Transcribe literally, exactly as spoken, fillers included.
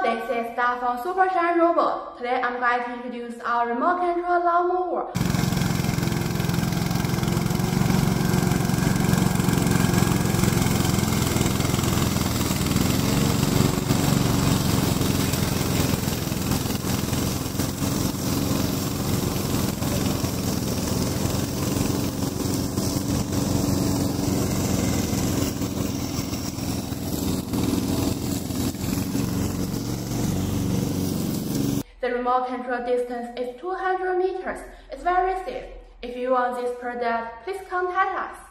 this is Star from SUPERSHINE Robot. Today I'm going to introduce our remote control lawn mower. The remote control distance is two hundred meters. It's very safe. If you want this product, please contact us.